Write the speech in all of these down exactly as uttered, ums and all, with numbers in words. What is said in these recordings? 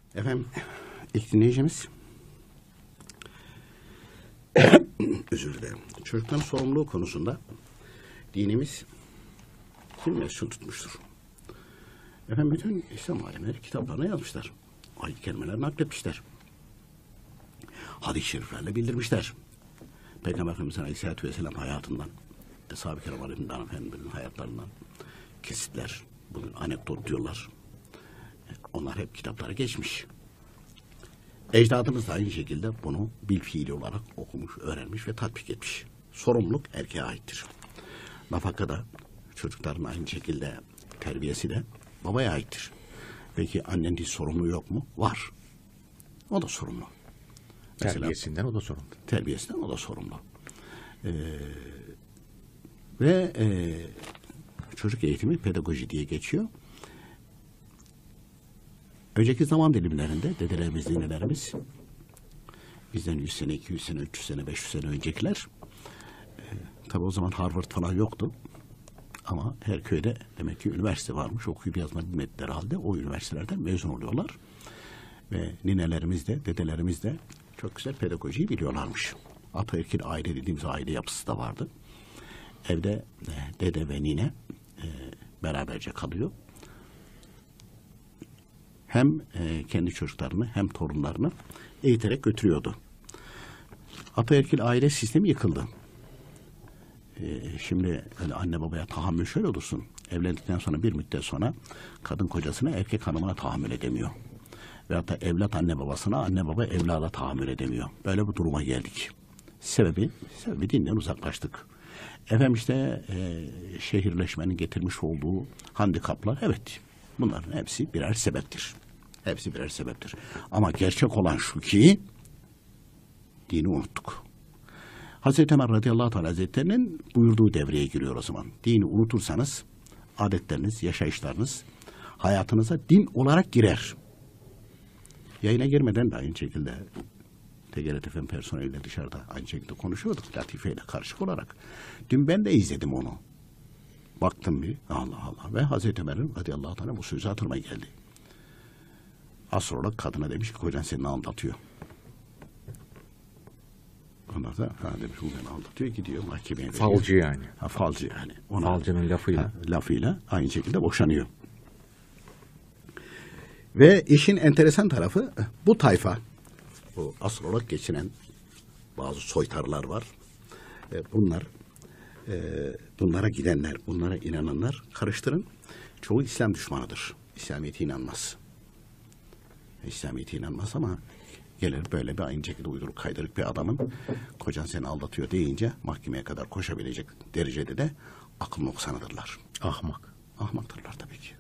Efendim, ilk dinleyicimiz özür dilerim. Çocukların sorumluluğu konusunda dinimiz kim mesul tutmuştur? Efendim, bütün İslam alimleri kitaplarına yazmışlar. Ayet-i kerimeler nakletmişler. Hadis-i şeriflerle bildirmişler. Peygamber Efendimiz Aleyhisselatü Vesselam hayatından, Eshab-ı Kiram Aleyhisselam Efendimiz'in hayatlarından kesitler, bugün anekdot diyorlar. Onlar hep kitaplara geçmiş. Ecdadımız da aynı şekilde bunu bil fiili olarak okumuş, öğrenmiş ve tatbik etmiş. Sorumluluk erkeğe aittir. Nafaka da çocukların aynı şekilde terbiyesi de babaya aittir. Peki annenin hiç sorumluluğu yok mu? Var. O da sorumlu. Terbiyesinden Mesela, o da sorumlu. Terbiyesinden o da sorumlu. Ee, ve e, çocuk eğitimi pedagoji diye geçiyor. Önceki zaman dilimlerinde dedelerimiz, ninelerimiz, bizden yüz sene, iki yüz sene, üç yüz sene, beş yüz sene öncekiler, e, tabii o zaman Harvard falan yoktu. Ama her köyde demek ki üniversite varmış. Okuyup yazma bilmedikleri halde o üniversitelerden mezun oluyorlar. Ve ninelerimiz de, dedelerimiz de çok güzel pedagojiyi biliyorlarmış. Ataerkil aile dediğimiz aile yapısı da vardı. Evde e, dede ve nine e, beraberce kalıyor. Hem e, kendi çocuklarını hem torunlarını eğiterek götürüyordu. Ataerkil aile sistemi yıkıldı. E, şimdi öyle anne babaya tahammül şöyle olursun. Evlendikten sonra bir müddet sonra kadın kocasına, erkek hanımına tahammül edemiyor. Veyahut da evlat anne babasına, anne baba evlada tahammül edemiyor. Böyle bir duruma geldik. Sebebi, sebebi dinden uzaklaştık. Efendim işte e, şehirleşmenin getirmiş olduğu handikaplar, evet. Bunların hepsi birer sebeptir. Hepsi birer sebeptir. Ama gerçek olan şu ki dini unuttuk. Hazreti Ömer radıyallahu teala hazretlerinin buyurduğu devreye giriyor o zaman. Dini unutursanız adetleriniz, yaşayışlarınız hayatınıza din olarak girer. Yayına girmeden de aynı şekilde T G R T F M personeliyle dışarıda aynı şekilde konuşuyorduk. Latife ile karışık olarak. Dün ben de izledim onu. Baktım bir, Allah Allah. Ve Hazreti Ömer'in radıyallahu teala bu sözü hatırıma geldi. Az sonra kadına demiş ki kocan seni aldatıyor. Ondan da ha demiş bu beni aldatıyor, gidiyor mahkemeye. Falcı veriyor. yani. Ha, falcı yani. Ona, Falcının lafıyla. Ha, lafıyla aynı şekilde boşanıyor. Ve işin enteresan tarafı bu tayfa, bu asıl olarak geçinen bazı soytarlar var. Bunlar e, bunlara gidenler, bunlara inananlar karıştırın. Çoğu İslam düşmanıdır. İslamiyet'e inanmaz. İslamiyet'e inanmaz ama gelir böyle bir aynı şekilde uyduruk kaydırık bir adamın kocan seni aldatıyor deyince mahkemeye kadar koşabilecek derecede de akıl noksanıdırlar. Ahmak. Ahmaktırlar tabii ki.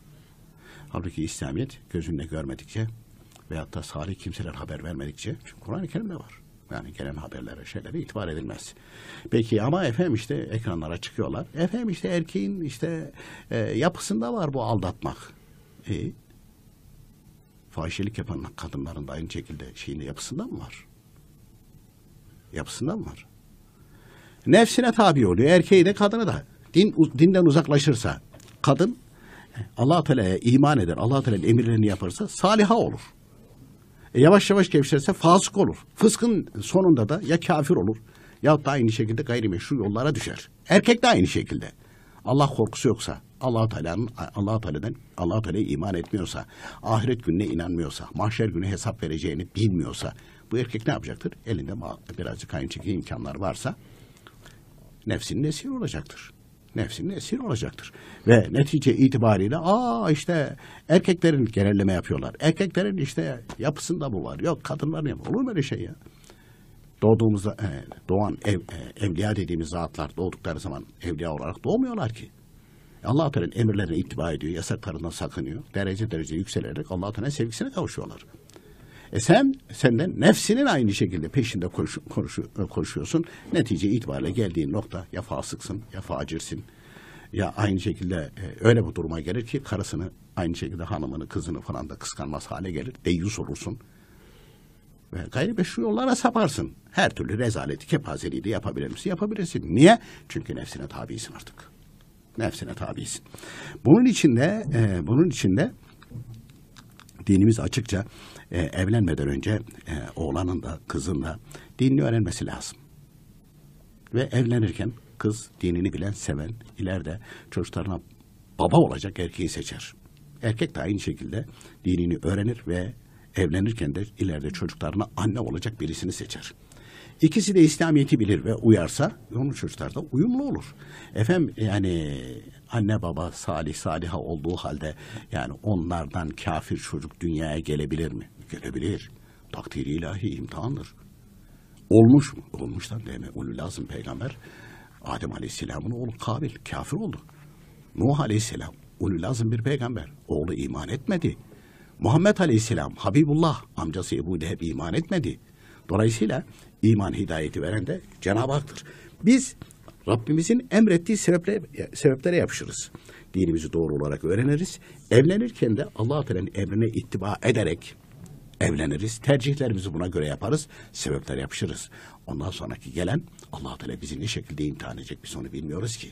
Halbuki İslamiyet gözünle görmedikçe veyahut da salih kimseler haber vermedikçe, çünkü Kur'an-ı Kerim'de var. Yani gelen haberlere, şeylere itibar edilmez. Peki ama efendim işte ekranlara çıkıyorlar. Efendim işte erkeğin işte e, yapısında var bu aldatmak. E, fahişelik yapan kadınların da aynı şekilde şeyin yapısında mı var? Yapısında mı var? Nefsine tabi oluyor. Erkeği de kadını da. Din, dinden uzaklaşırsa kadın Allah-u Teala'ya iman eder, Allah-u Teala'nın emirlerini yaparsa saliha olur. E yavaş yavaş gevşerse fasık olur. Fıskın sonunda da ya kafir olur ya da aynı şekilde gayrimeşru yollara düşer. Erkek de aynı şekilde. Allah korkusu yoksa, Allah-u Teala'nın Allah-u Teala'dan Allah-u Teala'ya iman etmiyorsa, ahiret gününe inanmıyorsa, mahşer günü hesap vereceğini bilmiyorsa bu erkek ne yapacaktır? Elinde birazcık aynı şekilde imkanlar varsa nefsinin esiri olacaktır. Nefsinin esiri olacaktır. Ve netice itibariyle aa işte erkeklerin genelleme yapıyorlar. Erkeklerin işte yapısında bu var. Yok kadınların yapı. Olur mu öyle şey ya? Doğduğumuzda e, doğan ev, e, evliya dediğimiz zatlar doğdukları zaman evliya olarak doğmuyorlar ki. Allah-u Teala'nın emirlerine ittiba ediyor. Yasaklarından sakınıyor. Derece derece yükselerek Allah-u Teala'nın sevgisine kavuşuyorlar. E sen senden nefsinin aynı şekilde peşinde koş, koş, koşuyorsun. Netice itibariyle geldiğin nokta ya fasıksın ya facirsin. Ya aynı şekilde e, öyle bir duruma gelir ki karısını aynı şekilde hanımını kızını falan da kıskanmaz hale gelir. Deyyus olursun. Ve gayrimeşru yollara saparsın. Her türlü rezaleti, kepazeliği de yapabilir misin? Yapabilirsin. Niye? Çünkü nefsine tabisin artık. Nefsine tabisin. Bunun içinde e, bunun içinde dinimiz açıkça e, evlenmeden önce e, oğlanın da kızın da dinini öğrenmesi lazım. Ve evlenirken kız dinini bilen, seven, ileride çocuklarına baba olacak erkeği seçer. Erkek de aynı şekilde dinini öğrenir ve evlenirken de ileride çocuklarına anne olacak birisini seçer. İkisi de İslamiyet'i bilir ve uyarsa onun çocuklar da uyumlu olur. Efendim yani anne baba salih saliha olduğu halde yani onlardan kafir çocuk dünyaya gelebilir mi? Gelebilir. Takdiri ilahi imtihandır. Olmuş mu? Olmuşlar değil mi? Ulul Azm peygamber Adem Aleyhisselam'ın oğlu Kabil kafir oldu. Nuh Aleyhisselam Ulul Azm bir peygamber. Oğlu iman etmedi. Muhammed Aleyhisselam Habibullah amcası Ebu Leheb iman etmedi. Dolayısıyla iman hidayeti veren de Cenab-ı Hak'tır. Biz Rabbimizin emrettiği sebeplere, sebeplere yapışırız. Dinimizi doğru olarak öğreniriz. Evlenirken de Allah-u Teala'nın emrine ittiba ederek evleniriz. Tercihlerimizi buna göre yaparız. Sebeplere yapışırız. Ondan sonraki gelen Allah-u Teala bizi ne şekilde imtihan edecek biz onu bilmiyoruz ki.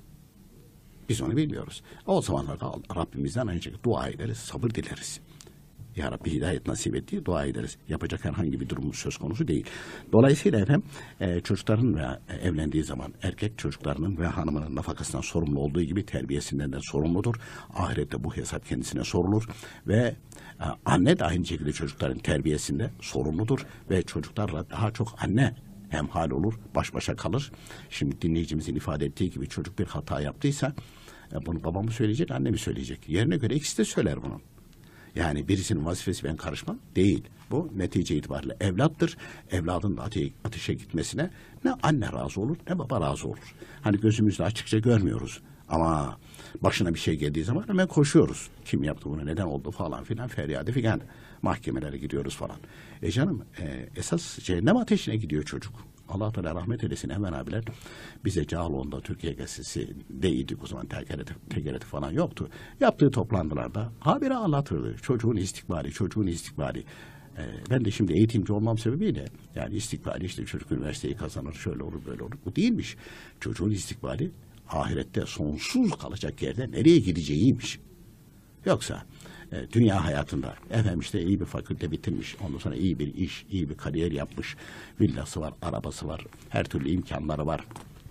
Biz onu bilmiyoruz. O zamanlarda Rabbimizden aynı şekilde dua ederiz, sabır dileriz. Ya Rabbi hidayet nasip ettiği dua ederiz. Yapacak herhangi bir durumumuz söz konusu değil. Dolayısıyla efendim e, çocukların ve e, evlendiği zaman erkek çocuklarının ve hanımının nafakasından sorumlu olduğu gibi terbiyesinden de sorumludur. Ahirette bu hesap kendisine sorulur ve e, anne de aynı şekilde çocukların terbiyesinde sorumludur ve çocuklarla daha çok anne hemhal olur, baş başa kalır. Şimdi dinleyicimizin ifade ettiği gibi çocuk bir hata yaptıysa e, bunu babamı söyleyecek, annemi söyleyecek. Yerine göre ikisi de söyler bunu. Yani birisinin vazifesi ben karışmam değil. Bu netice itibariyle evlattır. Evladın da ate ateşe gitmesine ne anne razı olur ne baba razı olur. Hani gözümüzle açıkça görmüyoruz. Ama başına bir şey geldiği zaman hemen koşuyoruz. Kim yaptı bunu, neden oldu falan filan feryadı filan. Mahkemelere gidiyoruz falan. E canım e, esas cehennem ateşine gidiyor çocuk. Allah Teala rahmet eylesin hemen abiler. Bize Cağaloğlu'nda Türkiye Gazetesi değildik o zaman, T G R T falan yoktu. Yaptığı toplantılarda habire anlatırdı. Çocuğun istikbali, çocuğun istikbali. Ee, ben de şimdi eğitimci olmam sebebiyle yani istikbali işte çocuk üniversiteyi kazanır, şöyle olur böyle olur. Bu değilmiş. Çocuğun istikbali ahirette sonsuz kalacak yerde nereye gideceğiymiş. Yoksa e, dünya hayatında efendim işte iyi bir fakülte bitirmiş, ondan sonra iyi bir iş, iyi bir kariyer yapmış, villası var, arabası var, her türlü imkanları var.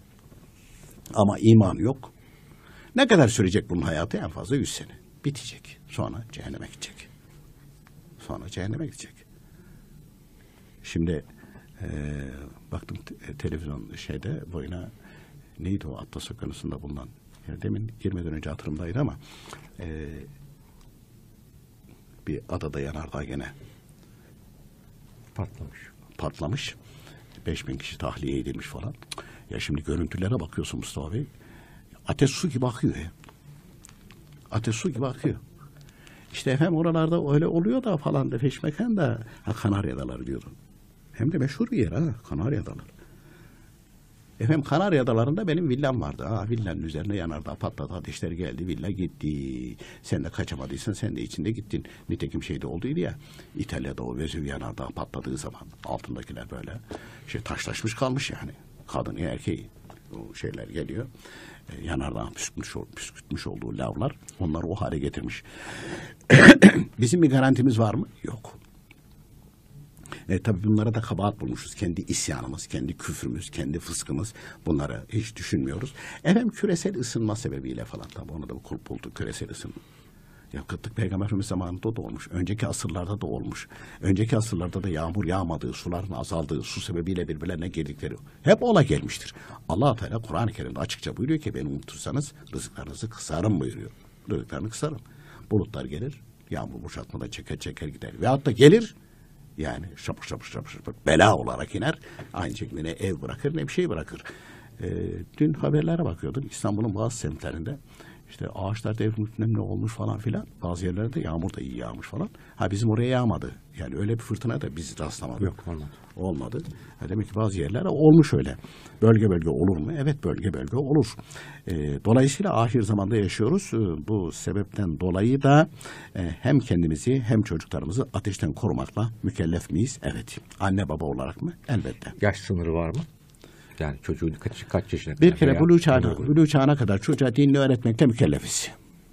Ama iman yok. Ne kadar sürecek bunun hayatı? En fazla yüz sene. Bitecek. Sonra cehenneme gidecek. Sonra cehenneme gidecek. Şimdi e, baktım te televizyon şeyde boyuna neydi o Atlas Okyanusu'nda bulunan, yani demin girmeden önce hatırımdaydı ama e, bir adada yanardağ gene patlamış. Patlamış. beş bin kişi tahliye edilmiş falan. Ya şimdi görüntülere bakıyorsun Mustafa Bey. Ateş su gibi akıyor ya. Ateş su gibi akıyor. İşte efendim oralarda öyle oluyor da falan da peşmeken de ha, Kanarya'dalar diyorum. Hem de meşhur bir yer ha Kanarya'dalar. Efendim Kanarya Adaları'nda benim villam vardı. Ha, villanın üzerine yanardağ patladı. Ateşler geldi. Villa gitti. Sen de kaçamadıysan sen de içinde gittin. Nitekim şeyde olduydu ya. İtalya'da o Vezüv yanardağ patladığı zaman altındakiler böyle şey taşlaşmış kalmış yani. Kadın erkeği o şeyler geliyor. E, yanardağ püskürtmüş, püskürtmüş olduğu lavlar onları o hale getirmiş. Bizim bir garantimiz var mı? Yok. E, tabii bunlara da kabahat bulmuşuz. Kendi isyanımız, kendi küfrümüz, kendi fıskımız. Bunları hiç düşünmüyoruz. Efendim küresel ısınma sebebiyle falan tabii onu da kulp bulduk küresel ısınma. Ya kıtlık Peygamber Efendimiz zamanında da olmuş. Önceki asırlarda da olmuş. Önceki asırlarda da yağmur yağmadığı, suların azaldığı, su sebebiyle birbirlerine girdikleri hep ola gelmiştir. Allah Teala Kur'an-ı Kerim'de açıkça buyuruyor ki beni unutursanız rızıklarınızı kısarım buyuruyor. Rızıklarını kısarım. Bulutlar gelir, yağmur boşaltmadan çeker çeker gider. Veyahut da gelir, yani şapır şapır şapır şapır bela olarak iner. Aynı şekilde ne ev bırakır ne bir şey bırakır. Ee, dün haberlere bakıyordum. İstanbul'un bazı semtlerinde işte ağaçlar devrilmiş ne olmuş falan filan. Bazı yerlerde yağmur da iyi yağmış falan. Ha bizim oraya yağmadı. Yani öyle bir fırtına da biz rastlamadık. Yok olmadı. Olmadı. Ha, demek ki bazı yerlerde olmuş öyle. Bölge bölge olur mu? Evet bölge bölge olur. E, dolayısıyla ahir zamanda yaşıyoruz. E, bu sebepten dolayı da e, hem kendimizi hem çocuklarımızı ateşten korumakla mükellef miyiz? Evet. Anne baba olarak mı? Elbette. Yaş sınırı var mı? Yani çocuğun kaç, kaç yaşına kadar? Bir kere buluğ çağına, buluğ çağına kadar çocuğa dinini öğretmekte mükellefiz.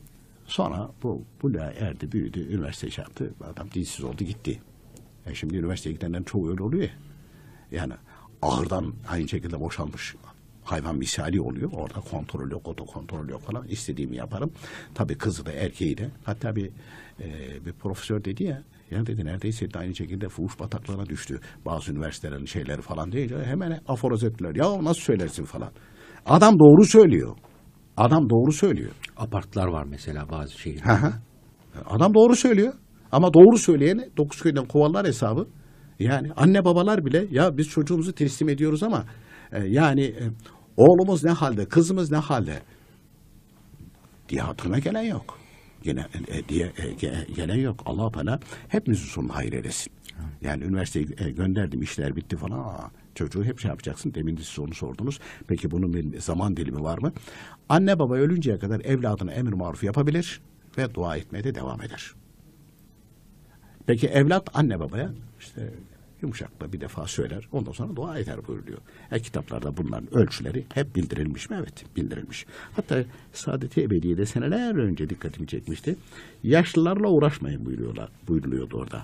Sonra bu buluğa erdi, büyüdü, üniversite şey yaptı. Adam dinsiz oldu, gitti. E şimdi üniversiteye gidenlerin çoğu öyle oluyor ya. Yani ağırdan aynı şekilde boşalmış hayvan misali oluyor. Orada kontrol yok, otokontrol yok falan. İstediğimi yaparım. Tabii kızı da erkeği de. Hatta bir e, bir profesör dedi ya, ya dedi neredeyse de aynı şekilde fuhuş bataklarına düştü. Bazı üniversitelerin şeyleri falan deyince hemen aforoz ettiler. Ya nasıl söylersin falan. Adam doğru söylüyor. Adam doğru söylüyor. Apartlar var mesela bazı Hı şehirlerde. hı. Adam doğru söylüyor. Ama doğru söyleyeni dokuz köyden kovarlar hesabı. Yani anne babalar bile ya biz çocuğumuzu teslim ediyoruz ama e, yani e, oğlumuz ne halde, kızımız ne halde diye hatırına gelen yok. Gene e, diye e, ge- gelen yok. Allah Teala hepimizin sonunu hayır eylesin. Yani üniversiteye e, gönderdim, işler bitti falan. Aa, çocuğu hep şey yapacaksın. Demin de siz onu sordunuz. Peki bunun bir zaman dilimi var mı? Anne baba ölünceye kadar evladına emir maruf yapabilir ve dua etmeye de devam eder. Peki evlat anne babaya işte yumuşakla bir defa söyler. Ondan sonra dua eder buyuruyor. E, kitaplarda bunların ölçüleri hep bildirilmiş mi? Evet, bildirilmiş. Hatta Saadet-i Ebediye'de seneler önce dikkatimi çekmişti. Yaşlılarla uğraşmayın buyuruyorlar, buyuruluyordu orada.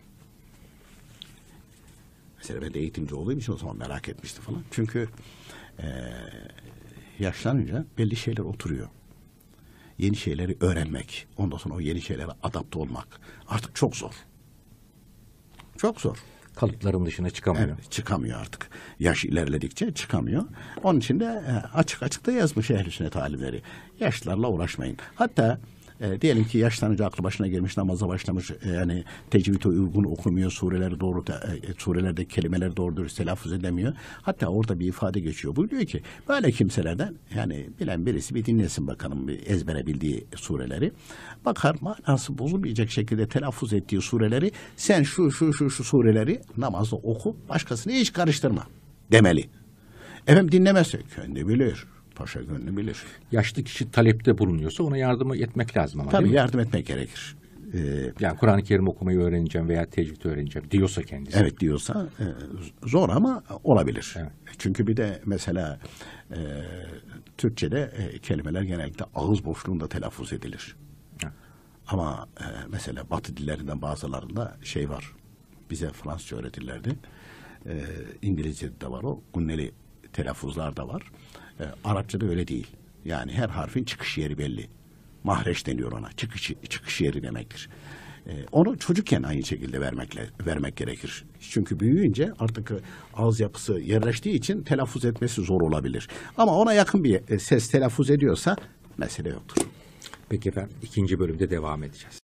Mesela ben de eğitimci olduğum için o zaman merak etmiştim falan. Çünkü e, yaşlanınca belli şeyler oturuyor. Yeni şeyleri öğrenmek, ondan sonra o yeni şeylere adapte olmak artık çok zor. Çok zor. Kalıpların dışına çıkamıyor. Evet, çıkamıyor artık. Yaş ilerledikçe çıkamıyor. Onun için de e, açık açık da yazmış ehl-i sünnet alimleri. Yaşlılarla uğraşmayın. Hatta e, diyelim ki yaşlanınca aklı başına gelmiş, namaza başlamış, e, yani tecvide uygun okumuyor, sureleri doğru, da, e, surelerdeki kelimeleri doğru dürüst telaffuz edemiyor. Hatta orada bir ifade geçiyor. Buyuruyor ki böyle kimselerden yani bilen birisi bir dinlesin bakalım bir ezbere bildiği sureleri. Bakar manası bozulmayacak şekilde telaffuz ettiği sureleri sen şu şu şu şu sureleri namazda oku, başkasını hiç karıştırma demeli. Efendim dinlemezse kendi bilir. Paşa gönlü bilir. Yaşlı kişi talepte bulunuyorsa ona yardım etmek lazım ama. Tabii değil mi? yardım etmek gerekir. Ee, Yani Kur'an-ı Kerim okumayı öğreneceğim veya tecvid öğreneceğim diyorsa kendisi. evet diyorsa e, zor ama olabilir. Evet. Çünkü bir de mesela e, Türkçe'de e, kelimeler genellikle ağız boşluğunda telaffuz edilir. Evet. Ama e, mesela Batı dillerinden bazılarında şey var. Bize Fransızca öğretirlerdi. E, İngilizce'de de var o. Gunneli telaffuzlar da var. E, Arapça'da öyle değil. Yani her harfin çıkış yeri belli. Mahreç deniyor ona. Çıkış, çıkış yeri demektir. E, onu çocukken aynı şekilde vermekle vermek gerekir. Çünkü büyüyünce artık ağız yapısı yerleştiği için telaffuz etmesi zor olabilir. Ama ona yakın bir ses telaffuz ediyorsa mesele yoktur. Peki efendim ikinci bölümde devam edeceğiz.